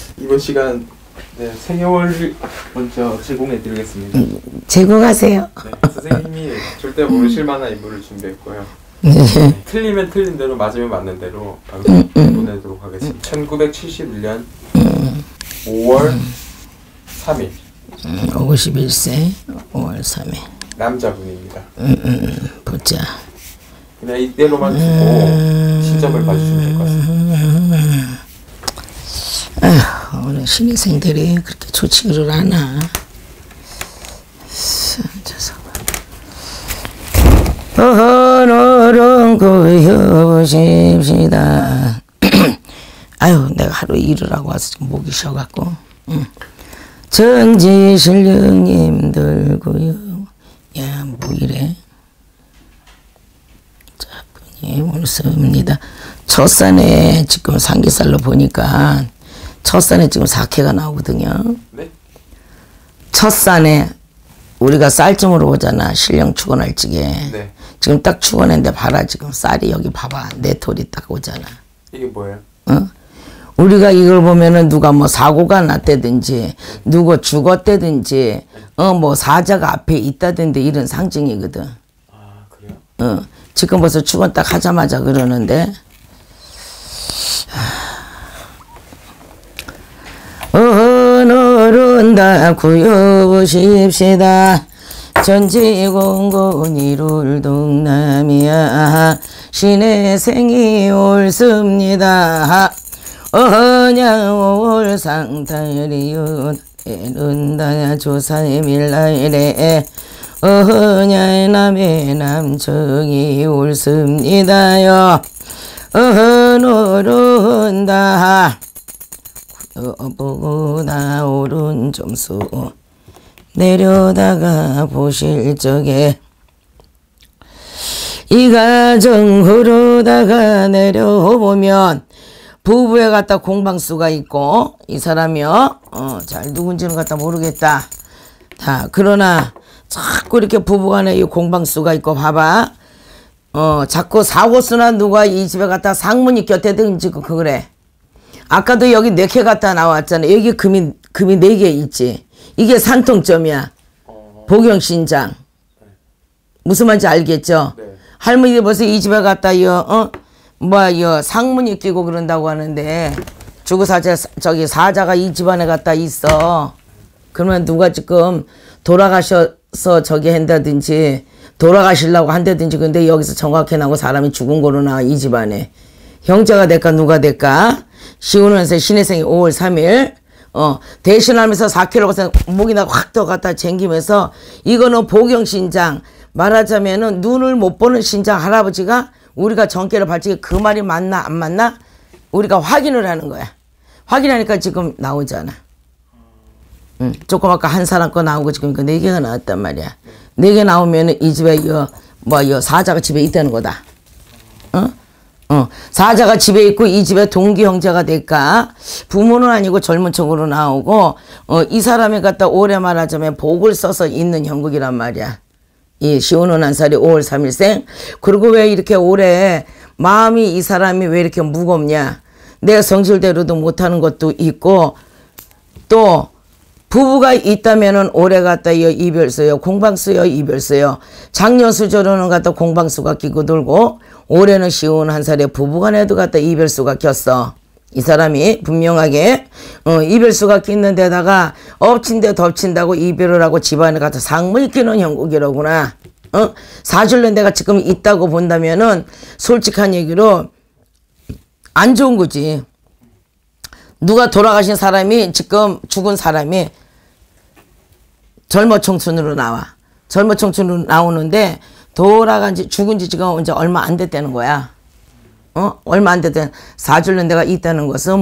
이번 시간 네, 생애월 먼저 제공해드리겠습니다. 제공하세요. 네, 선생님이 절대 모르실 만한 인물을 준비했고요. 네, 틀리면 틀린 대로 맞으면 맞는 대로 방송 보내도록 하겠습니다. 1971년 5월 3일 51세 5월 3일 남자분입니다. 보자. 그냥 이대로만 두고 시점을 봐주시면 될 것 같습니다. 아휴, 오늘 신입생들이 그렇게 좋지를 않아. 오늘은 구여보십시다. 아유, 내가 하루 일을 하고 와서 지금 목이 쉬어갖고. 정지실령님 들고요. 야, 뭐 이래. 자, 분이 옳습니다. 첫산에 지금 상기살로 보니까 첫산에 지금 사케가 나오거든요. 네? 첫산에 우리가 쌀정으로 오잖아. 신령 축원할 적에. 네. 지금 딱 축원했는데 봐라. 지금 쌀이 여기 봐봐. 내 톨이 딱 오잖아. 이게 뭐예요? 어? 우리가 이걸 보면은 누가 뭐 사고가 났다든지 누구 죽었다든지 뭐 사자가 앞에 있다든지 이런 상징이거든. 아, 그래요? 지금 벌써 축원 딱 하자마자 그러는데 오늘은 다 구여보십시다. 전지공군 이룰 동남이야 신의 생이 옳습니다. 어냐올 상탈이요 에른다 조사의 밀라이래 어냐의 남의 남청이 옳습니다요. 오늘은 다 구여보다 옳은 점수 내려다가 보실 적에 이 가정 흐르다가 내려보면 부부에 갖다 공방수가 있고 이 사람이요 잘 누군지는 갖다 모르겠다. 다 그러나 자꾸 이렇게 부부간에 이 공방수가 있고 봐봐. 자꾸 사고수나 누가 이 집에 갖다 상문이 곁에 등지고 그래. 아까도 여기 4개 갖다 나왔잖아. 여기 금이 4개 있지. 이게 산통점이야. 복용신장. 무슨 말인지 알겠죠? 네. 할머니 벌써 이 집에 갔다 상문이 끼고 그런다고 하는데 주구사자 저기 사자가 이 집안에 갔다 있어. 그러면 누가 지금 돌아가셔서 저기 한다든지 돌아가시려고 한다든지 근데 여기서 정확히 나고 사람이 죽은 거로 나와 이 집안에. 형제가 될까 누가 될까? 시우는세 신혜생이 5월 3일 대신하면서 4kg 가서 목이나 확 더 갖다 쟁기면서 이거는 복용신장 말하자면은 눈을 못 보는 신장 할아버지가 우리가 정계를 발치게 그 말이 맞나 안 맞나 우리가 확인을 하는 거야. 확인하니까 지금 나오잖아. 조금 아까 한 사람 거 나오고 지금 4개가 나왔단 말이야. 4개 나오면은 이 집에 사자가 집에 있다는 거다. 사자가 집에 있고 이 집에 동기 형제가 될까? 부모는 아니고 젊은 척으로 나오고 이 사람이 갖다 올해 말하자면 복을 써서 있는 형국이란 말이야. 이 시오는 한 살이 5월 3일생. 그리고 왜 이렇게 올해 마음이 이 사람이 왜 이렇게 무겁냐? 내가 성질대로도 못하는 것도 있고 또 부부가 있다면은 올해 갖다 이별수요, 공방수요, 이별수요. 작년 수저로는 갖다 공방수가 끼고 돌고 올해는 시온 한 살에 부부간에도 갖다 이별수가 꼈어. 이 사람이 분명하게 이별수가 끼는 데다가 엎친 데 덮친다고 이별을 하고 집안에 갖다 상문이 끼는 형국이로구나. 사줄는 데가 지금 있다고 본다면은 솔직한 얘기로 안 좋은 거지. 누가 돌아가신 사람이 지금 죽은 사람이 젊어 청춘으로 나와. 젊어 청춘으로 나오는데 돌아간 지 죽은 지 지금 이제 얼마 안 됐다는 거야. 얼마 안 됐다는 사줄는 데가 있다는 것은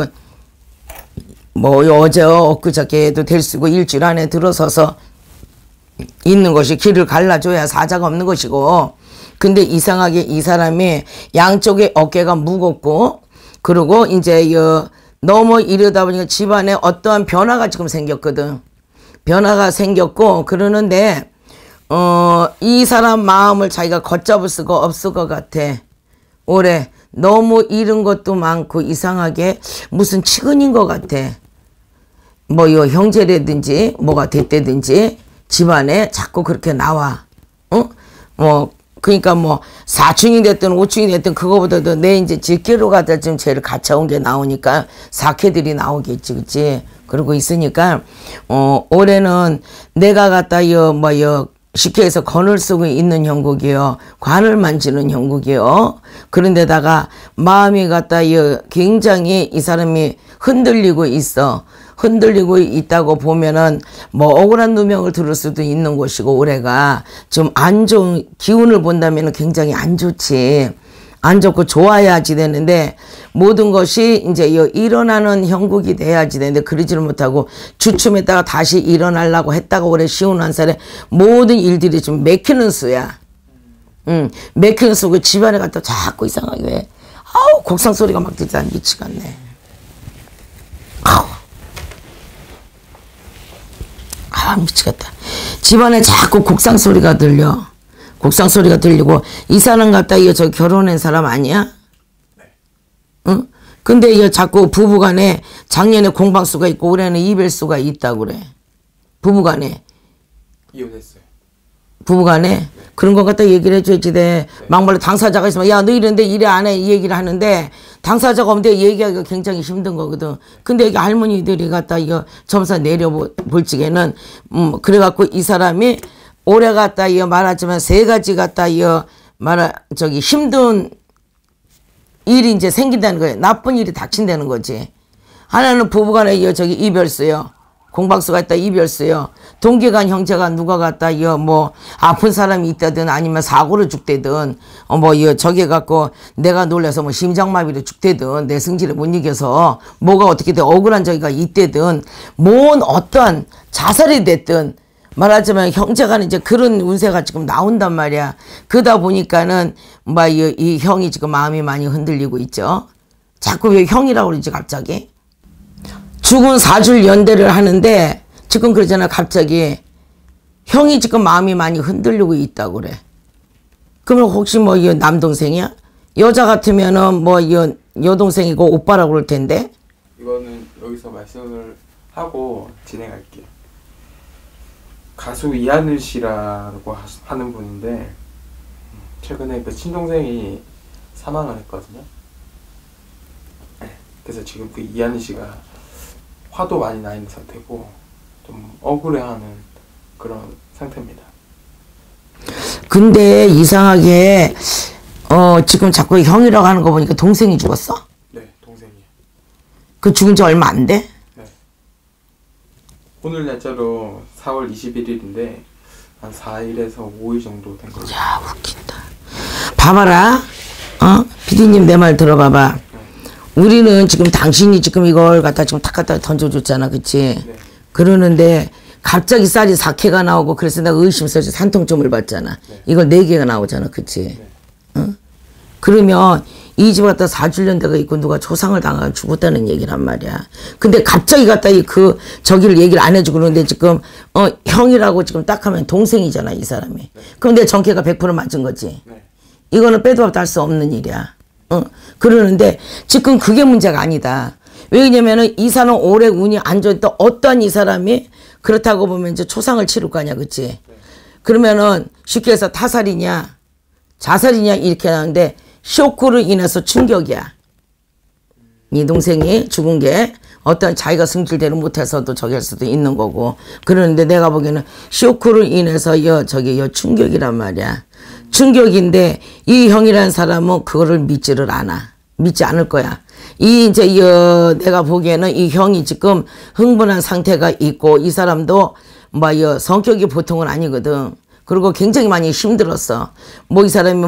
어제 엊그저께도 될 수 있고 일주일 안에 들어서서 있는 것이 길을 갈라줘야 사자가 없는 것이고 근데 이상하게 이 사람이 양쪽에 어깨가 무겁고 그리고 이제 너무 이러다 보니까 집안에 어떠한 변화가 지금 생겼거든. 변화가 생겼고 그러는데 이 사람 마음을 자기가 걷잡을 수가 없을 것 같아. 올해 너무 잃은 것도 많고 이상하게 무슨 측은인 것 같아. 뭐 요 형제라든지 뭐가 됐다든지 집안에 자꾸 그렇게 나와. 뭐 그러니까 뭐 4층이 됐든 5층이 됐든 그거보다도 내 이제 직계로 가다 좀 제일 가까운 게 나오니까 사케들이 나오겠지, 그치? 그러고 있으니까 올해는 내가 갖다 쉽게 해서 건을 쓰고 있는 형국이요. 관을 만지는 형국이요. 그런데다가 마음이 갖다 굉장히 이 사람이 흔들리고 있어. 흔들리고 있다고 보면은 뭐 억울한 누명을 들을 수도 있는 곳이고 올해가 좀 안 좋은 기운을 본다면은 굉장히 안 좋지. 안 좋고 좋아야지 되는데 모든 것이 이제 일어나는 형국이 돼야지 되는데 그러지를 못하고 주춤했다가 다시 일어나려고 했다가 올해 시운 한 살에 모든 일들이 좀 맥히는 수야. 맥히는 수고 집안에 갔다 자꾸 이상하게 왜 아우 곡상 소리가 막 들다 미치겠네. 미치겠다. 집안에 자꾸 곡상 소리가 들려. 곡상 소리가 들리고 이 사람 갖다 저 결혼한 사람 아니야? 네. 응? 근데 자꾸 부부간에 작년에 공방수가 있고 올해는 이별수가 있다고 그래. 부부간에. 이혼했어요. 부부간에? 네. 그런 것 갖다 얘기를 해줘야지 돼. 네. 막말로 당사자가 있으면 야 너 이런데 이래 안 해 이 얘기를 하는데 당사자가 없는데 얘기하기가 굉장히 힘든 거거든. 근데 여기 할머니들이 갖다 점사 내려볼 적에는 그래갖고 이 사람이 올해 갖다 말하자면 세 가지 갖다 힘든 일이 이제 생긴다는 거예요. 나쁜 일이 닥친다는 거지. 하나는 부부간에 이별수요. 공박수가 있다 이별수요. 동기간 형제가 누가 갖다 뭐 아픈 사람이 있다든 아니면 사고를 죽대든 저기 갖고 내가 놀라서 뭐 심장마비로 죽대든 내 승질을 못 이겨서 뭐가 어떻게든 억울한 저기가 있대든 뭔 어떠한 자살이 됐든 말하자면 형제간에 이제 그런 운세가 지금 나온단 말이야. 그러다 보니까는 이 형이 지금 마음이 많이 흔들리고 있죠. 자꾸 왜 형이라고 그러지 갑자기? 죽은 사줄 연대를 하는데 지금 그러잖아. 갑자기 형이 지금 마음이 많이 흔들리고 있다고 그래. 그러면 혹시 남동생이야? 여자 같으면은 여동생이고 오빠라고 그럴 텐데. 이거는 여기서 말씀을 하고 진행할게요. 가수 이하늘 씨라고 하는 분인데 최근에 그 친동생이 사망을 했거든요. 그래서 지금 그 이하늘 씨가 화도 많이 나 있는 상태고 좀 억울해하는 그런 상태입니다. 근데 이상하게 지금 자꾸 형이라고 하는 거 보니까 동생이 죽었어? 네, 동생이요. 그 죽은 지 얼마 안 돼? 네. 오늘 날짜로 4월 21일인데 한 4일에서 5일 정도 된 거죠. 야, 웃긴다. 봐봐라. 피디님 내 말 들어봐봐. 우리는 지금 당신이 지금 이걸 갖다 지금 탁 갖다 던져줬잖아. 그치? 네. 그러는데 갑자기 쌀이 4개가 나오고 그래서 내가 의심스러워서 산통점을 받잖아. 네. 이걸 4개가 나오잖아. 그치? 네. 그러면 이 집 갖다 4줄년대가 있고 누가 조상을 당하고 죽었다는 얘기란 말이야. 근데 갑자기 갖다 저기를 얘기를 안 해주고 그러는데 지금 형이라고 지금 딱 하면 동생이잖아. 이 사람이. 네. 그럼 내 정계가 100% 맞은 거지. 네. 이거는 빼도 박도 할 수 없는 일이야. 그러는데 지금 그게 문제가 아니다. 왜냐면은 이 사람 올해 운이 안 좋다. 어떤 이 사람이 그렇다고 보면 이제 초상을 치를 거 아니야. 그치? 네. 그러면은 쉽게 해서 타살이냐 자살이냐 이렇게 하는데 쇼크로 인해서 충격이야. 네 동생이 죽은 게 어떤 자기가 승질대로 못해서도 저기 할 수도 있는 거고. 그러는데 내가 보기에는 쇼크로 인해서 충격이란 말이야. 충격인데 이 형이라는 사람은 그거를 믿지를 않아. 믿지 않을 거야. 내가 보기에는 이 형이 지금 흥분한 상태가 있고 이 사람도 성격이 보통은 아니거든. 그리고 굉장히 많이 힘들었어. 이 사람이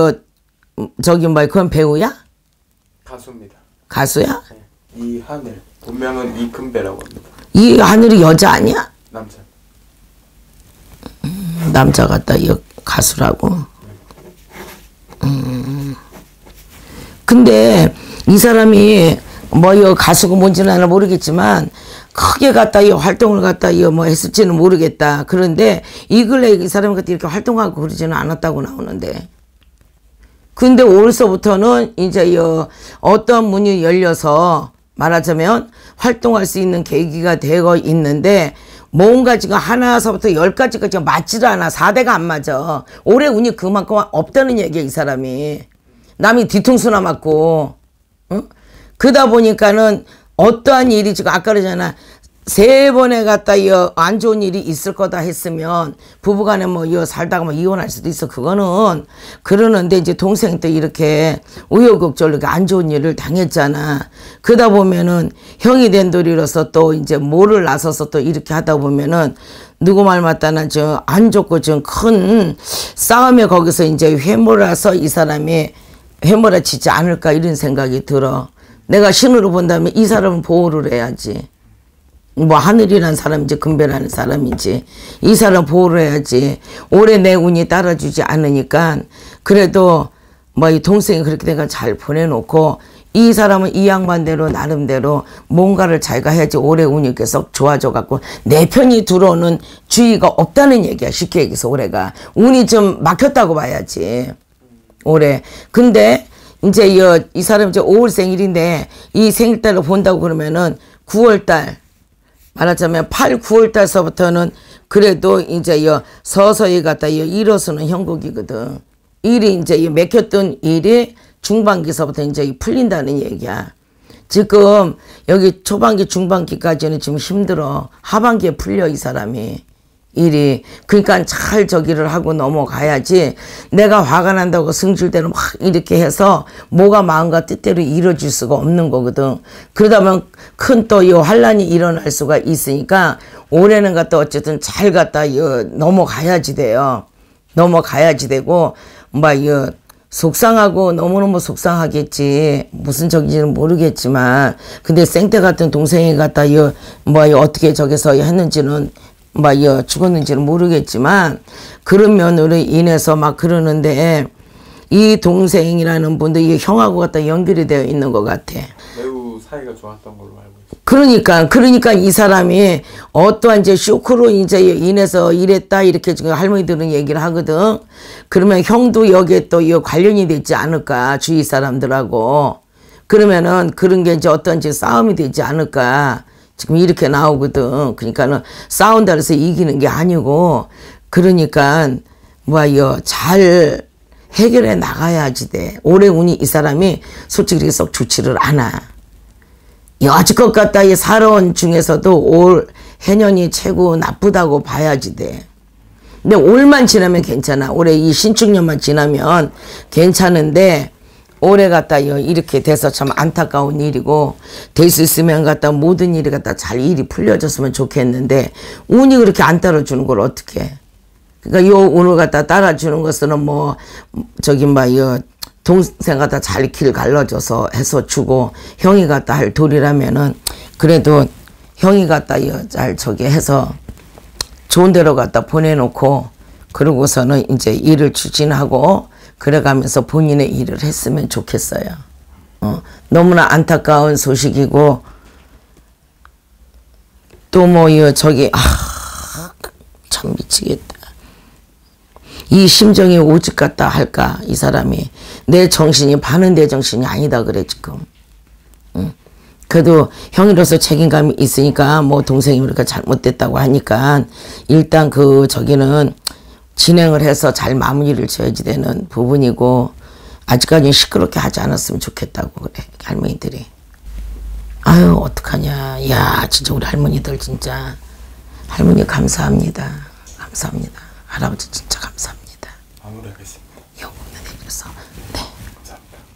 그건 배우야? 가수입니다. 가수야? 네. 이하늘. 본명은 이금배라고 합니다. 이하늘이 여자 아니야? 남자. 남자 같다. 가수라고. 근데 이 사람이 가수고 뭔지는 나는 모르겠지만 크게 갖다 활동을 갖다 했을지는 모르겠다. 그런데 이 근래 이 사람이 갖다 이렇게 활동하고 그러지는 않았다고 나오는데 근데 올서부터는 이제 어떤 문이 열려서 말하자면 활동할 수 있는 계기가 되고 있는데 뭔가 지금 하나서부터 10가지가 지금 맞지를 않아. 4대가 안 맞아. 올해 운이 그만큼 없다는 얘기야, 이 사람이. 남이 뒤통수나 맞고. 응? 그러다 보니까는 어떠한 일이 지금 아까 그러잖아. 3번에 갔다 안 좋은 일이 있을 거다 했으면 부부간에 뭐 살다가 뭐 이혼할 수도 있어. 그거는 그러는데 이제 동생이 또 이렇게 우여곡절로 안 좋은 일을 당했잖아. 그러다 보면은 형이 된 도리로서 또 이제 뭐를 나서서 또 이렇게 하다 보면은 누구 말 맞다나 좀 안 좋고 좀 큰 싸움에 거기서 이제 회몰아서 이 사람이 회몰아치지 않을까 이런 생각이 들어. 내가 신으로 본다면 이 사람은 보호를 해야지. 뭐 하늘이라는 사람이지 금배라는 사람이지 이 사람 보호를 해야지. 올해 내 운이 따라주지 않으니까 그래도 뭐 이 동생이 그렇게 내가 잘 보내놓고 이 사람은 이 양반대로 나름대로 뭔가를 자기가 해야지 올해 운이 계속 좋아져 갖고 내 편이 들어오는 주의가 없다는 얘기야. 쉽게 얘기해서 올해가 운이 좀 막혔다고 봐야지 올해. 근데 이제 이 사람 이제 5월 생일인데 이 생일달을 본다고 그러면은 9월달 말하자면 8, 9월 달서부터는 그래도 이제 서서히 갖다 일어서는 형국이거든. 일이 이제 맥혔던 일이 중반기서부터 이제 풀린다는 얘기야. 지금 여기 초반기, 중반기까지는 지금 힘들어. 하반기에 풀려 이 사람이. 일이. 그러니까 잘 저기를 하고 넘어가야지 내가 화가 난다고 승질대로 막 이렇게 해서 뭐가 마음과 뜻대로 이루어질 수가 없는 거거든. 그러다 보면 큰 또 환란이 일어날 수가 있으니까 올해는 갖다 어쨌든 잘 갖다 넘어가야지 돼요. 넘어가야지 되고 막 속상하고 너무너무 속상하겠지. 무슨 적인지는 모르겠지만 근데 생때 같은 동생이 갖다 어떻게 저기서 했는지는 죽었는지는 모르겠지만 그런 면으로 인해서 막 그러는데 이 동생이라는 분도 이 형하고 갖다 연결이 되어 있는 것 같아. 매우 사이가 좋았던 걸로 알고 있어요. 그러니까 이 사람이 어떠한 이제 쇼크로 이제 인해서 이랬다 이렇게 지금 할머니들은 얘기를 하거든. 그러면 형도 여기에 또 관련이 되지 않을까 주위 사람들하고. 그러면은 그런 게 이제 어떤지 싸움이 되지 않을까. 지금 이렇게 나오거든. 그러니까는 싸운다 해서 이기는 게 아니고 그러니까 잘 해결해 나가야지 돼. 올해 운이 이 사람이 솔직히 썩 좋지를 않아. 여지껏 갖다 살아온 중에서도 올 해년이 최고 나쁘다고 봐야지 돼. 근데 올만 지나면 괜찮아. 올해 이 신축년만 지나면 괜찮은데 올해 갖다 이렇게 돼서 참 안타까운 일이고 될 수 있으면 갖다 모든 일이 갖다 잘 일이 풀려졌으면 좋겠는데 운이 그렇게 안 따라주는 걸 어떻게 해. 그러니까 운을 갖다 따라주는 것은 뭐 동생 갖다 잘 길 갈라줘서 해서 주고 형이 갖다 할 도리라면은 그래도 형이 갖다 잘 저기 해서 좋은 데로 갖다 보내놓고 그러고서는 이제 일을 추진하고 그래가면서 본인의 일을 했으면 좋겠어요. 너무나 안타까운 소식이고 또 참 미치겠다. 이 심정이 오직 같다 할까 이 사람이. 내 정신이 반은 내 정신이 아니다 그래 지금. 그래도 형이로서 책임감이 있으니까 뭐 동생이 그렇게 잘못됐다고 하니까 일단 저기는 진행을 해서 잘 마무리를 지어야지 되는 부분이고 아직까지는 시끄럽게 하지 않았으면 좋겠다고 그래 할머니들이. 아유 어떡하냐. 야 진짜 우리 할머니들 진짜 할머니 감사합니다. 감사합니다. 할아버지 진짜 감사합니다. 마무리하겠습니다. 네. 감사합니다.